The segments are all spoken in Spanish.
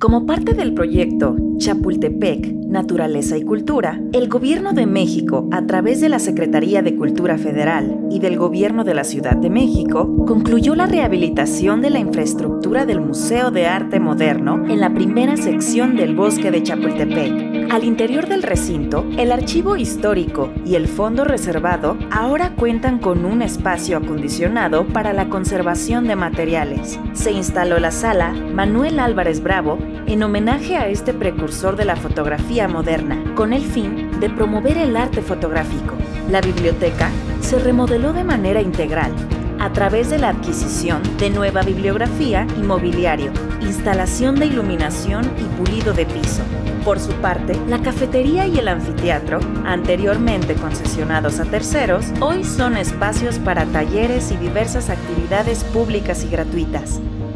Como parte del proyecto Chapultepec, Naturaleza y Cultura, el Gobierno de México, a través de la Secretaría de Cultura Federal y del Gobierno de la Ciudad de México, concluyó la rehabilitación de la infraestructura del Museo de Arte Moderno en la primera sección del Bosque de Chapultepec. Al interior del recinto, el archivo histórico y el fondo reservado ahora cuentan con un espacio acondicionado para la conservación de materiales. Se instaló la sala Manuel Álvarez Bravo en homenaje a este precursor de la fotografía moderna, con el fin de promover el arte fotográfico. La biblioteca se remodeló de manera integral, a través de la adquisición de nueva bibliografía y mobiliario, instalación de iluminación y pulido de piso. Por su parte, la cafetería y el anfiteatro, anteriormente concesionados a terceros, hoy son espacios para talleres y diversas actividades públicas y gratuitas.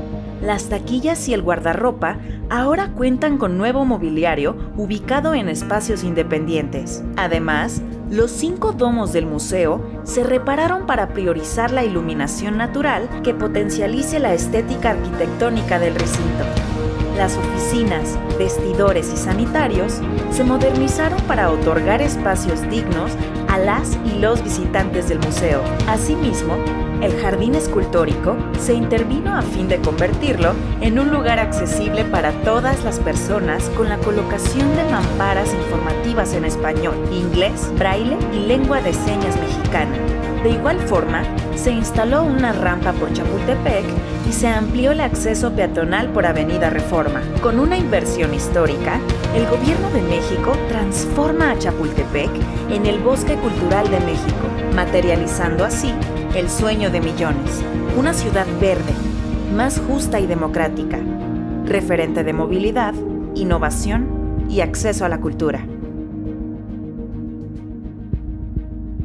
Las taquillas y el guardarropa ahora cuentan con nuevo mobiliario ubicado en espacios independientes. Además, los 5 domos del museo se repararon para priorizar la iluminación natural que potencialice la estética arquitectónica del recinto. Las oficinas, vestidores y sanitarios se modernizaron para otorgar espacios dignos a las y los visitantes del museo. Asimismo, el jardín escultórico se intervino a fin de convertirlo en un lugar accesible para todas las personas con la colocación de mamparas informativas en español, inglés, braille y lengua de señas mexicana. De igual forma, se instaló una rampa por Chapultepec y se amplió el acceso peatonal por Avenida Reforma. Con una inversión histórica, el Gobierno de México transforma a Chapultepec en el Bosque Cultural de México, materializando así el sueño de millones, una ciudad verde, más justa y democrática, referente de movilidad, innovación y acceso a la cultura.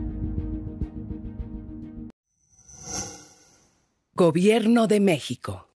Gobierno de México.